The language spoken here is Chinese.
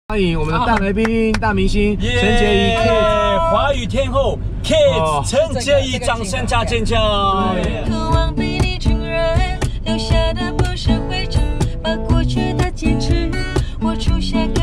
欢迎我们的大来宾、大明星陈洁仪 Kate， 华语天后 Kate 陈洁仪，掌声加尖叫！ 渴望被你承认，留下的不是灰尘，把过去的坚持，活出下。